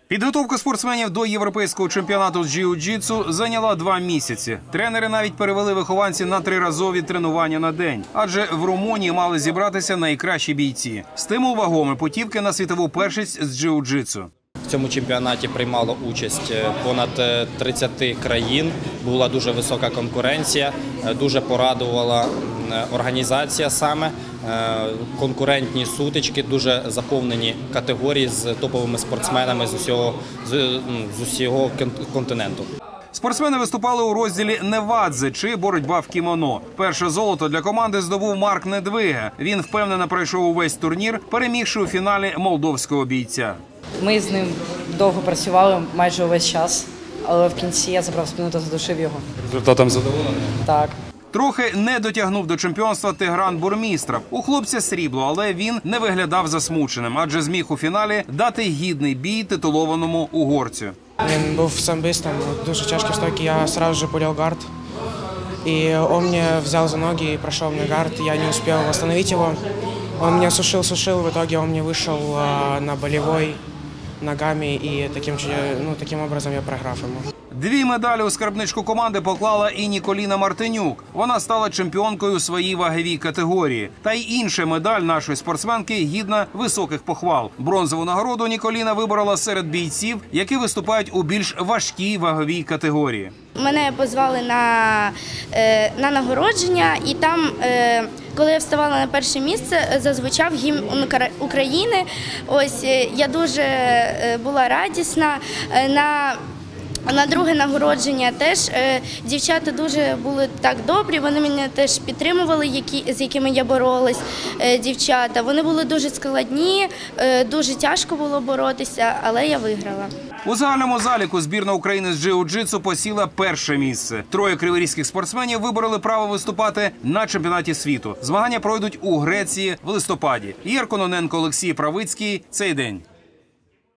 Підготовка спортсменів до європейського чемпіонату з джиу-джитсу зайняла 2 місяці. Тренери навіть перевели вихованців на 3-разові тренування на день. Адже в Румунії мали зібратися найкращі бійці. Стимул вагомий – путівки на світову першість з джиу-джитсу. В цьому чемпіонаті приймало участь понад 30 країн, була дуже висока конкуренція, дуже порадувала організація саме, конкурентні сутички, дуже заповнені категорії з топовими спортсменами з усього континенту. Спортсмени виступали у розділі «Невадзе» чи «Боротьба в кімоно». Перше золото для команди здобув Марк Недвига. Він впевнено пройшов увесь турнір, перемігши у фіналі молдовського бійця. Ми з ним довго працювали, майже увесь час, але в кінці я забрав спину та задушив його. Результатом задоволений? Так. Трохи не дотягнув до чемпіонства Тигран Бурмістров. У хлопця срібло, але він не виглядав засмученим, адже зміг у фіналі дати гідний бій титулованому угорцю. Він був самбистом, дуже тяжкі стойки, я одразу же пуляв гард. И он мне взял за ноги и прошел мне гард, я не успел восстановить его. Он меня сушил, в итоге он мне вышел на болевой ногами, и таким образом я програв ему. 2 медалі у скарбничку команди поклала і Ніколіна Мартинюк. Вона стала чемпіонкою у своїй ваговій категорії. Та й інша медаль нашої спортсменки гідна високих похвал. Бронзову нагороду Ніколіна виборола серед бійців, які виступають у більш важкій ваговій категорії. Мене позвали на нагородження, і там, коли я вставала на перше місце, зазвучав гімн України. Ось я дуже була радісна. На друге нагородження теж дівчата дуже були так добрі, вони мене теж підтримували, з якими я боролась, дівчата. Вони були дуже складні, дуже тяжко було боротися, але я виграла. У загальному заліку збірна України з джиу-джитсу посіла перше місце. 3 криворізьких спортсменів вибороли право виступати на чемпіонаті світу. Змагання пройдуть у Греції в листопаді. Ігор Кононенко, Олексій Правицький. Цей день.